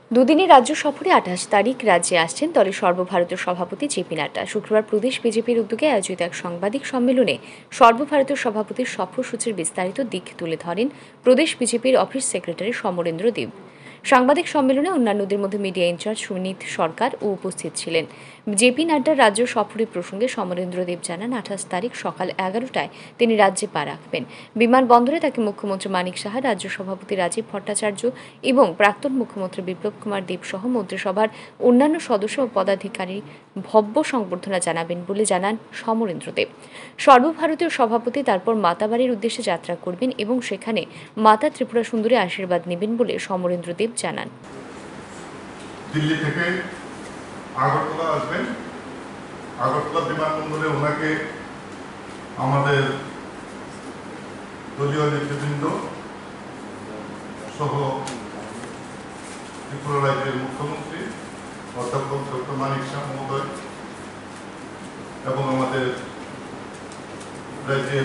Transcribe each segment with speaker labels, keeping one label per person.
Speaker 1: দুদিনের রাজ্য সফরে ২৮ তারিখ রাজ্যে আসছেন দলের সর্বভারতীয় সভাপতি জেপি নাড্ডা। শুক্রবার প্রদেশ বিজেপির উদ্যোগে আয়োজিত এক সাংবাদিক সম্মেলনে সর্বভারতীয় সভাপতির সফরসূচির বিস্তারিত দিক তুলে ধরেন প্রদেশ বিজেপির অফিস সেক্রেটারি সমরেন্দ্র দেব। সাংবাদিক সম্মেলনে অন্যান্যদের মধ্যে মিডিয়া ইনচার্জ সুনীত সরকার ও উপস্থিত ছিলেন। জেপি নাড্ডার রাজ্য সফরের প্রসঙ্গে সমরেন্দ্র দেব জানান, ২৮ তারিখ সকাল ১১টায় তিনি রাজ্যে পা রাখবেন। বিমানবন্দরে তাকে মুখ্যমন্ত্রী মানিক সাহা, রাজ্য সভাপতি রাজীব ভট্টাচার্য এবং প্রাক্তন মুখ্যমন্ত্রী বিপ্লব কুমার দেব সহ মন্ত্রিসভার অন্যান্য সদস্য ও পদাধিকারী ভব্য সংবর্ধনা জানাবেন বলে জানান সমরেন্দ্র দেব। সর্বভারতীয় সভাপতি তারপর মাতাবাড়ির উদ্দেশ্যে যাত্রা করবেন এবং সেখানে মাতা ত্রিপুরা সুন্দরী আশীর্বাদ নেবেন বলে সমরেন্দ্র দেব জানান।
Speaker 2: দিল্লি থেকে আগরতলা আসবেন। আগরতলা বিমানবন্দরে ওনাকে আমাদের দলীয় নেতৃবৃন্দ সহ ত্রিপুরা রাজ্যের মুখ্যমন্ত্রী অধ্যাপক ডক্টর মানিক শাহ মহোদয় এবং আমাদের রাজ্যের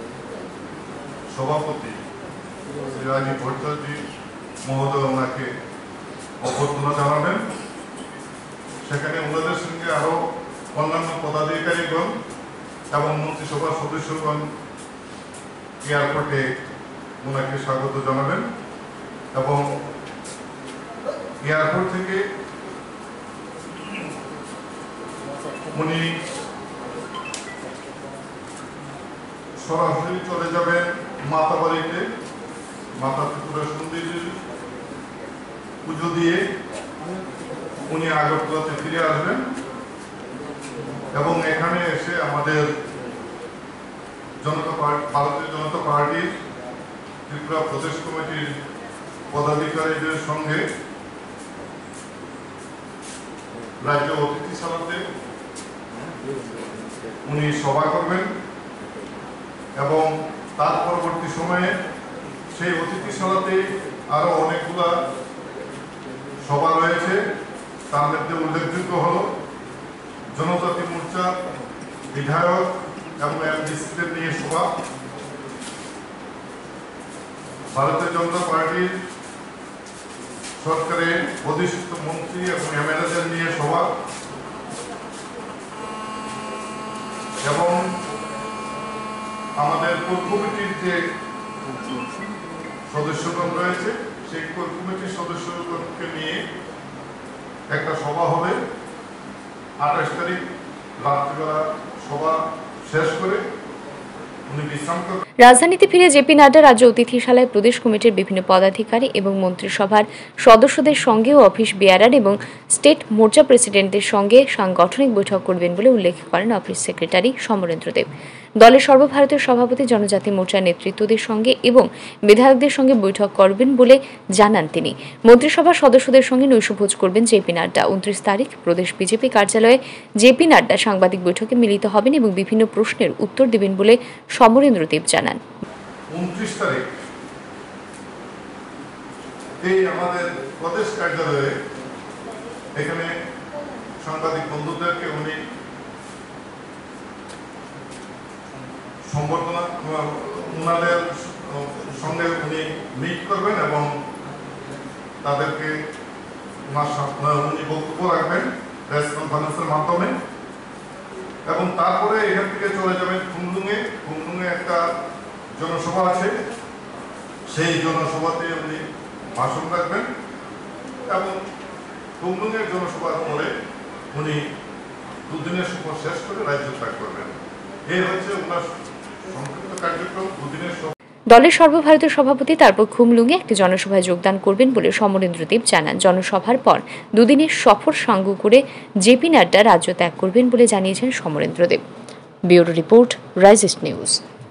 Speaker 2: সভাপতি শ্রী রাজীব ভট্টাচার্য মহোদয় ওনাকে অভ্যর্থনা জানাবেন। সেখানে ওনাদের সঙ্গে আরো অন্যান্য পদাধিকারীগণ এবং মন্ত্রিসভার সদস্যগণ এয়ারপোর্টে ওনাকে স্বাগত জানাবেন এবং এয়ারপোর্ট থেকে উনি সরাসরি চলে যাবেন মাতাবাড়িতে। মাতা ত্রিপুরা সুন্দরীর পুজো দিয়ে উনি আগরতলাতে ফিরে আসবেন এবং এখানে এসে আমাদের ভারতীয় জনতা পার্টির ত্রিপুরা প্রদেশ কমিটির পদাধিকারীদের সঙ্গে রাজ্য অতিথিশালাতে উনি সভা করবেন এবং তার পরবর্তী সময়ে সেই অতিথিশালাতে আরো অনেকগুলা সভা রয়েছে। তার মধ্যে উল্লেখযোগ্য হল জনজাতি মোর্চা বিধায়ক এবং এমডিসিদের নিয়ে সভা, ভারতীয় জনতা পার্টির সরকারের অধিষ্ঠিত মন্ত্রী এবং এমএলএদের নিয়ে সভা এবং আমাদের কোর কমিটির যে সদস্যগণ রয়েছে সেই কোর কমিটির সদস্যগণকে নিয়ে একটা সভা হবে। ২৮ তারিখ রাত্রিবেলা সভা শেষ করে উনি বিশ্রাম করবেন।
Speaker 1: রাজধানীতে ফিরে জেপি নাড্ডা রাজ্য অতিথিশালায় প্রদেশ কমিটির বিভিন্ন পদাধিকারী এবং মন্ত্রিসভার সদস্যদের সঙ্গেও অফিস বেয়ারার এবং স্টেট মোর্চা প্রেসিডেন্টদের সঙ্গে সাংগঠনিক বৈঠক করবেন বলে উল্লেখ করেন অফিস সেক্রেটারি সমরেন্দ্র দেব। দলের সর্বভারতীয় সভাপতি জনজাতি মোর্চার নেতৃত্বদের সঙ্গে এবং বিধায়কদের সঙ্গে বৈঠক করবেন বলে জানান তিনি। মন্ত্রিসভার সদস্যদের সঙ্গে নৈশভোজ করবেন জেপি নাড্ডা। ২৯ তারিখ প্রদেশ বিজেপি কার্যালয়ে জেপি নাড্ডা সাংবাদিক বৈঠকে মিলিত হবেন এবং বিভিন্ন প্রশ্নের উত্তর দেবেন বলে সমরেন্দ্র দেব জানান।
Speaker 2: ২৯ তারিখ এই আমাদের প্রদেশ কার্যালয়ে এখানে সাংবাদিক বন্ধুদেরকে উনি সম্বর্ধনা ওনাদের সঙ্গে উনি মিট করবেন এবং তাদেরকে উনি বক্তব্য রাখবেন প্রেস কনফারেন্সের মাধ্যমে এবং তারপরে এখান থেকে চলে যাবেন খুমলুঙে একটা জনসভা আছে, সেই জনসভাতে উনি ভাষণ রাখবেন এবং খুমলুঙের জনসভার পরে উনি দুদিনের সফর শেষ করে রাজ্য ত্যাগ করবেন। এই হচ্ছে ওনার সংক্ষিপ্ত কার্যক্রম। দুদিনের
Speaker 1: দলের সর্বভারতীয় সভাপতি তারপর খুমলুঙে একটি জনসভায় যোগদান করবেন বলে সমরেন্দ্র দেব জানান। জনসভার পর দুদিনের সফর সাঙ্গ করে জেপি নাড্ডা রাজ্য ত্যাগ করবেন বলে জানিয়েছেন সমরেন্দ্র দেব। ব্যুরো রিপোর্ট, রাইজিস্ট নিউজ।